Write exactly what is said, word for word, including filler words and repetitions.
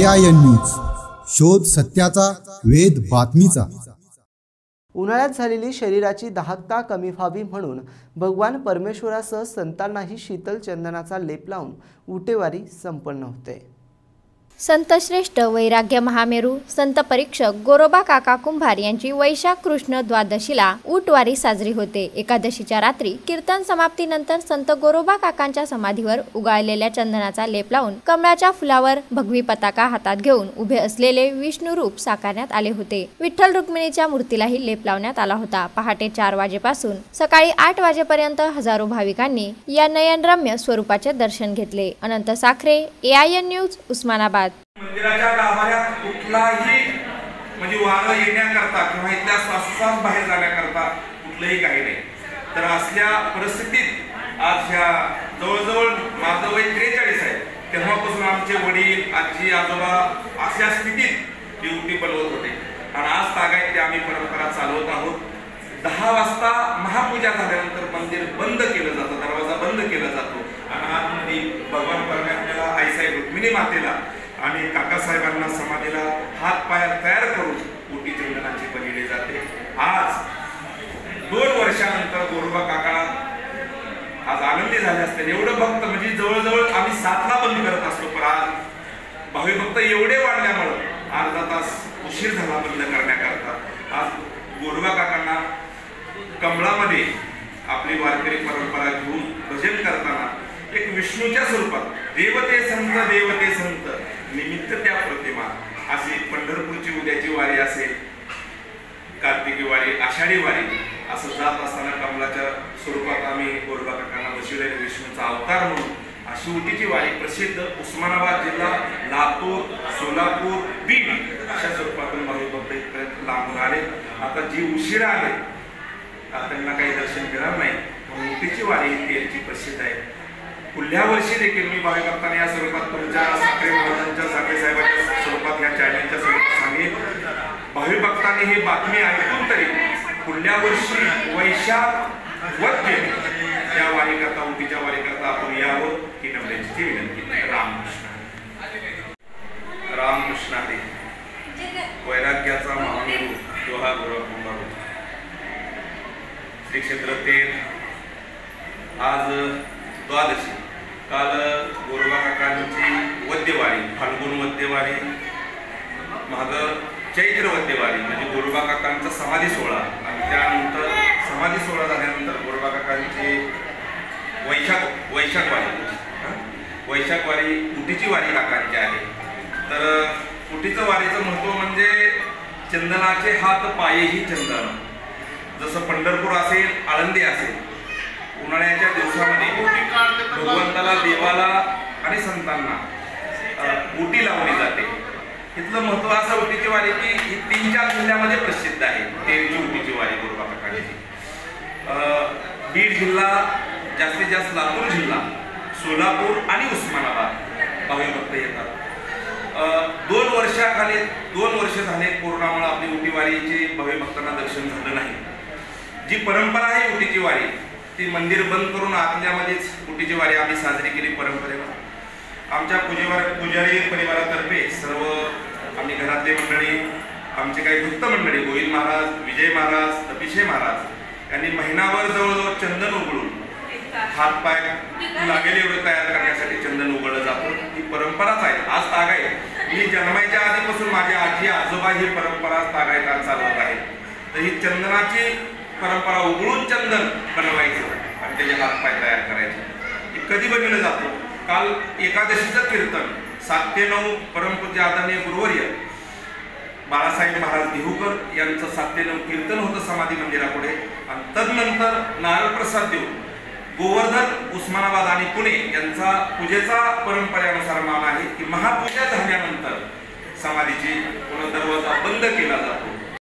A I N news, शोध सत्याचा, वेध बातमीचा। उन्हाळ्यात झालेली शरीराची दाहकता कमी व्हावी म्हणून भगवान परमेश्वरासह संतांनाही शीतल चंदनाचा लेप लावून उटेवारी संपन्न होते। संतश्रेष्ठ वैराग्य महामेरू संत परीक्षक गोरोबा काका कुंभार यांची वैशाख कृष्ण द्वादशीला ऊटवारी साजरी होते। एकादशीच्या रात्री कीर्तन समाप्तीनंतर संत गोरोबा काकांच्या समाधीवर उगाळलेल्या चंदनाचा लेप लावून कमळाच्या फुलावर भगवी पताका हातात घेऊन उभे असलेले विष्णू रूप साकारण्यात आले होते। विठ्ठल रुक्मिणीच्या मूर्तीलाही लेप लावण्यात आला होता। पहाटे चार वाजेपासून सकाळी आठ वाजेपर्यंत हजारो भाविकांनी या नयनरम्य स्वरूपाचे दर्शन घेतले। Anant Sakhare, A I N news, Osmanabad. मंदिराच्या गाभाऱ्यात कुठलाही म्हणजे वारं येण्याकरता किंवा इथल्या श्वासोश्वास बाहेर जाण्याकरता कुठलंही काही नाही। तर असल्या परिस्थितीत आज ह्या जवळजवळ माझं वय त्रेचाळीस आहे, तेव्हापासून आमचे वडील आजी आजोबा अशा स्थितीत ड्युटी बनवत होते आणि आज तागायत ते आम्ही परंपरा चालवत आहोत। दहा वाजता महापूजा झाल्यानंतर मंदिर बंद केलं जातं, दरवाजा बंद केला जातो आणि आतमध्ये भगवान परमेश्वराला, आईसाहेब रुक्मिणी मातेला आणि काकासाहेबांना समाधीला हात पाय तयार करून ओटी चंदनाची बलिली जाते। आज दोन वर्षानंतर गोरोबा काका आज आनंदी झाले असतील। एवढं भक्त म्हणजे जवळजवळ आम्ही सातला बंद करत असतो, पण आज भावी भक्त एवढे वाढल्यामुळे अर्धा तास उशीर झाला बंद करण्याकरता। आज गोरोबा काकांना कमळामध्ये आपली वारकरी परंपरा घेऊन भजन करताना एक विष्णूच्या स्वरूपात देवते संत देवते संत निमित्त त्या प्रतिमा अशी पंढरपूरची उद्याची वारी असेल, कार्तिकी वारी, आषाढी वारी असं जात असताना कमलाच्या स्वरूपात आम्ही गोरोबा काकांना बसविलेले विष्णूचा अवतार म्हणून अशी उटीची वारी प्रसिद्ध उस्मानाबाद जिल्हा, लातूर, सोलापूर, बीड अशा स्वरूपातून भाविक भक्त इथपर्यंत लांबून आले। आता जी उशिरा आले त्यांना काही दर्शन मिळणार नाही, म्हणून उटीची वारी ही प्रसिद्ध आहे। पुढल्या वर्षी देखील मी भाविक भक्तांना या स्वरूपात तुमच्या साखरे महाराजांच्या, साखरे साहेबांच्या स्वरूपात या चॅनलच्या स्वरूपात सांगेन। भाविक भक्तांनी ही बातमी ऐकून तरी पुढल्या वर्षी वैशाख वद्य या वारी करता, उटीच्या वारी करता आपण यावं ही नम्रतेची विनंती। रामकृष्ण रामकृष्ण हरी। वैराग्याचा महामेरू तो हा गोरोबा कुंभार होता। श्री क्षेत्र तेर आज द्वादशी, काल गोरोबा काकांची वद्यवारी, फाल्गुन वद्यवारी, माग चैत्र वद्यवारी म्हणजे गोरोबा काकांचा समाधी सोहळा आणि त्यानंतर समाधी सोहळा झाल्यानंतर गोरोबा काकांची वैशाख वैशाख वारी वैशाख वारी उटीची वारी काकांची आहे। तर उटीचं वारीचं महत्त्व म्हणजे चंदनाचे हात पायही चंदन। जसं पंढरपूर असेल, आळंदी असेल, उन्हाळ्याच्या दिवसामध्ये भगवंताला, देवाला आणि संतांना उटी लावली जाते। इथलं महत्व असं उटीची वारी की ही तीन चार जिल्ह्यामध्ये प्रसिद्ध आहे। तेरची उटीची वारी गोरोबा काकांची बीड जिल्हा, जास्तीत जास्त लातूर जिल्हा, सोलापूर आणि उस्मानाबाद भाविक भक्त येतात। दोन वर्षाखाली दोन वर्ष झाले कोरोनामुळे आपली उटी वारीची भाविक भक्तांना दर्शन झालं नाही। जी परंपरा आहे उटीची वारी ती मंदिर बंद करून आतल्यामध्येच उटीची वारी आम्ही साजरी केली परंपरेनं। आमच्या पूजेवर पुजारी परिवारातर्फे सर्व आम्ही घरातले मंडळी, आमचे काही भक्त मंडळी, गोविंद महाराज, विजय महाराज, तपिशे महाराज यांनी महिनाभर जवळजवळ चंदन उघडून हातपाय लागेल एवढं तयार करण्यासाठी चंदन उघडलं जातं। ही परंपराच आहे। आज तागायत मी जन्मायच्या आधीपासून माझ्या आजी आजोबा ही परंपरा तागायत चालवत आहेत। तर ही चंदनाची परंपरा उघडून चंदन बनवायचं आणि त्याचे हातपाय तयार करायचे कधी बनवलं जातं। काल एकादशीचं कीर्तन सात ते नऊ परमपूज्य आदरणीय गुरुवर्य बाळासाहेब महाराज देहूकर यांचं सात ते नऊ कीर्तन होतं समाधी मंदिरापुढे आणि तदनंतर नारळ प्रसाद देऊन गोवर्धन, उस्मानाबाद आणि पुणे यांचा पूजेचा परंपरेनुसार मान आहे की महापूजा झाल्यानंतर समाधीची पुन्हा दरवाजा बंद केला जातो